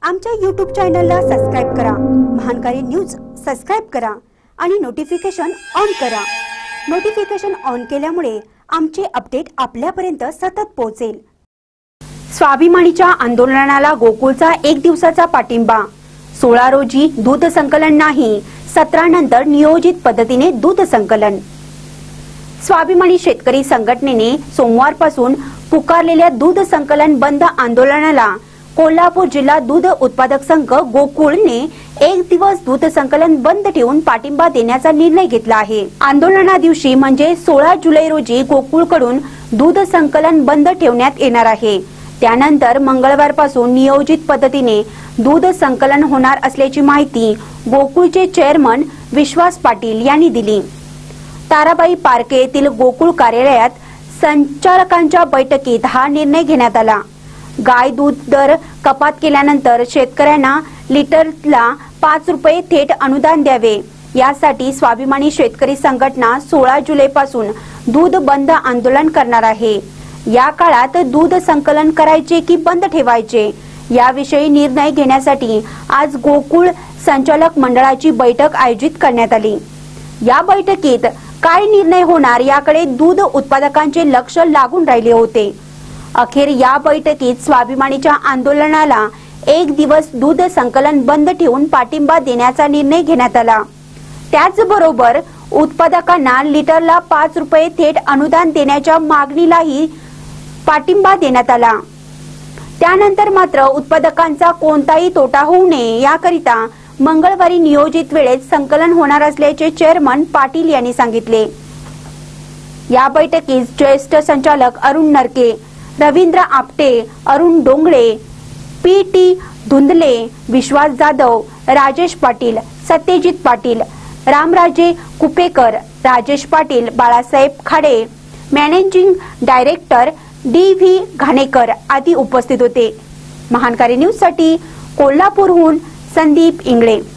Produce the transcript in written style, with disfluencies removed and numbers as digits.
आमच्या YouTube चॅनलला subscribe करा, महानकारी न्यूज सबस्क्राइब करा आणि नोटिफिकेशन ऑन करा। नोटिफिकेशन ऑन केल्यामुळे आमचे अपडेट आपल्यापर्यंत सतत पोहोचेल। स्वाभिमानीच्या आंदोलनाला गोकुळचा एक दिवसाचा पाठिंबा। 16 रोजी दूध संकलन नाही, 17 नंतर नियोजित पद्धतीने दूध संकलन। स्वाभिमानी शेतकरी संघटनेने सोमवारपासून पुकारलेल्या दूध संकलन बंद आंदोलनाला कोल्हापूर जिल्हा दूध उत्पादक संघ गोकुळने एक दिवस दूध संकलन बंद ठेवून पाठिंबा देण्याचा निर्णय घेतला आहे। आंदोलना दिवशी म्हणजे 16 जुलै रोजी गोकुळकडून दूध संकलन बंद ठेवण्यात येणार आहे। त्यानंतर मंगळवारपासून नियोजित पद्धतीने दूध संकलन होणार असल्याची माहिती गोकुळचे चेअरमन विश्वास पाटील यांनी दिली। ताराबाई पार्क येथील गोकुळ कार्यालयात संचालकांच्या बैठकीत हा निर्णय घेण्यात आला। गाय दूध दर कपात केल्यानंतर शेतकऱ्यांना लिटरला 5 रुपये थेट अनुदान द्यावे, यासाठी स्वाभिमानी शेतकरी संघटना 16 जुलैपासून दूध बंद आंदोलन करणार आहे। या काळात दूध संकलन करायचे की बंद ठेवायचे याविषयी निर्णय घेण्यासाठी आज गोकुळ संचालक मंडळाची बैठक आयोजित करण्यात आली। या बैठकीत काय निर्णय होणार याकडे दूध उत्पादकांचे लक्ष लागून राहिले होते। अखेर या बैठकीत स्वाभिमानीच्या आंदोलनाला एक दिवस दूध संकलन बंद ठेवून पाठिंबा देण्याचा निर्णय घेण्यात आला। त्याचबरोबर उत्पादकांना लिटरला 5 रुपये थेट अनुदान देण्याच्या मागणीलाही पाठिंबा देण्यात आला। त्यानंतर मात्र उत्पादकांचा कोणताही तोटा होऊ नये याकरिता मंगळवारी नियोजित वेळेत संकलन होणार असल्याचे चेअरमन पाटील यांनी सांगितले। या बैठकीत ज्येष्ठ संचालक Arun Narke, Ravindra Apte, Arun Dongle, P T. Dhundle, Vishwas Jadhav, Rajesh Patil, Satyajit Patil, Ramraje Kupekar, Rajesh Patil, Balasaheb Khade, managing director D V. Ghanekar आदी उपस्थित होते। महानकारी न्यूज साठी कोल्हापूरहून संदीप इंगळे।